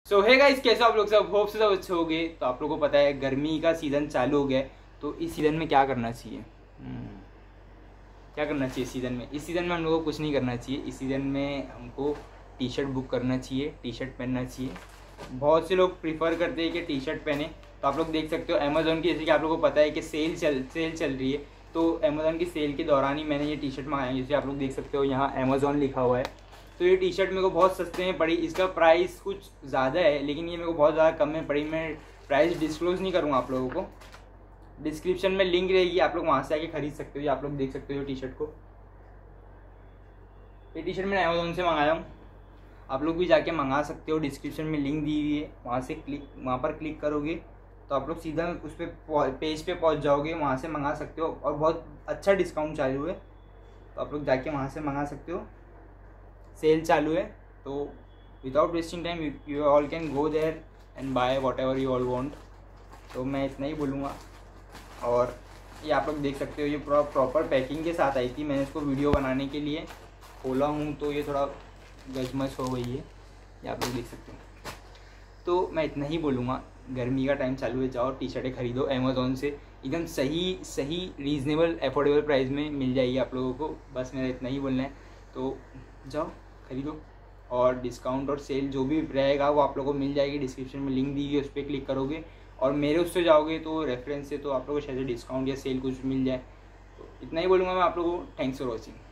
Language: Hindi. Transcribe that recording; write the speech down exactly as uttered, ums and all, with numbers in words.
सो है गाइस, कैसे आप लोग सब? होप से सब अच्छे होंगे। तो आप लोगों को पता है गर्मी का सीज़न चालू हो गया है, तो इस सीज़न में क्या करना चाहिए? hmm. क्या करना चाहिए सीज़न में? इस सीज़न में हम लोगों को कुछ नहीं करना चाहिए। इस सीज़न में हमको टी शर्ट बुक करना चाहिए, टी शर्ट पहनना चाहिए। बहुत से लोग प्रीफर करते हैं कि टी शर्ट पहने। तो आप लोग देख सकते हो अमेज़ॉन की, जैसे कि आप लोगों को पता है कि सेल चल सेल चल रही है, तो अमेज़ॉन की सेल के दौरान ही मैंने ये टी शर्ट मंगाई। जैसे आप लोग देख सकते हो यहाँ अमेज़ॉन लिखा हुआ है। तो ये टी शर्ट मेरे को बहुत सस्ते में पड़ी। इसका प्राइस कुछ ज़्यादा है, लेकिन ये मेरे को बहुत ज़्यादा कम में पड़ी। मैं प्राइस डिस्क्लोज़ नहीं करूँगा आप लोगों को। डिस्क्रिप्शन में लिंक रहेगी, आप लोग वहाँ से आके खरीद सकते हो। आप लोग देख सकते हो टी शर्ट को। ये टी शर्ट मैंने अमेज़ॉन से मंगाया हूँ, आप लोग भी जाके मंगा सकते हो। डिस्क्रिप्शन में लिंक दी हुई है, वहाँ से क्लिक वहाँ पर क्लिक करोगे तो आप लोग सीधा उस पर पेज पे पहुँच जाओगे, वहाँ से मंगा सकते हो। और बहुत अच्छा डिस्काउंट चालू है, तो आप लोग जाके वहाँ से मंगा सकते हो। सेल चालू है, तो without wasting time you all can go there and buy whatever you all want. तो मैं इतना ही बोलूँगा। और ये आप लोग देख सकते हो, ये पूरा प्रॉपर पैकिंग के साथ आई थी। मैंने इसको वीडियो बनाने के लिए खोला हूँ, तो ये थोड़ा गजमज हो गई है, ये आप लोग देख सकते हो। तो मैं इतना ही बोलूँगा, गर्मी का टाइम चालू है, जाओ टी शर्टें खरीदो अमेज़ॉन से। एकदम सही सही रीज़नेबल अफोर्डेबल प्राइस में मिल जाएगी आप लोगों को। बस मेरा इतना ही बोलना है, तो जाओ खरीदो। और डिस्काउंट और सेल जो भी रहेगा वो आप लोगों को मिल जाएगी। डिस्क्रिप्शन में लिंक दी गई, उस पर क्लिक करोगे और मेरे उससे जाओगे तो रेफरेंस से तो आप लोगों को शायद डिस्काउंट या सेल कुछ मिल जाए। तो इतना ही बोलूँगा मैं आप लोगों को। Thanks for watching.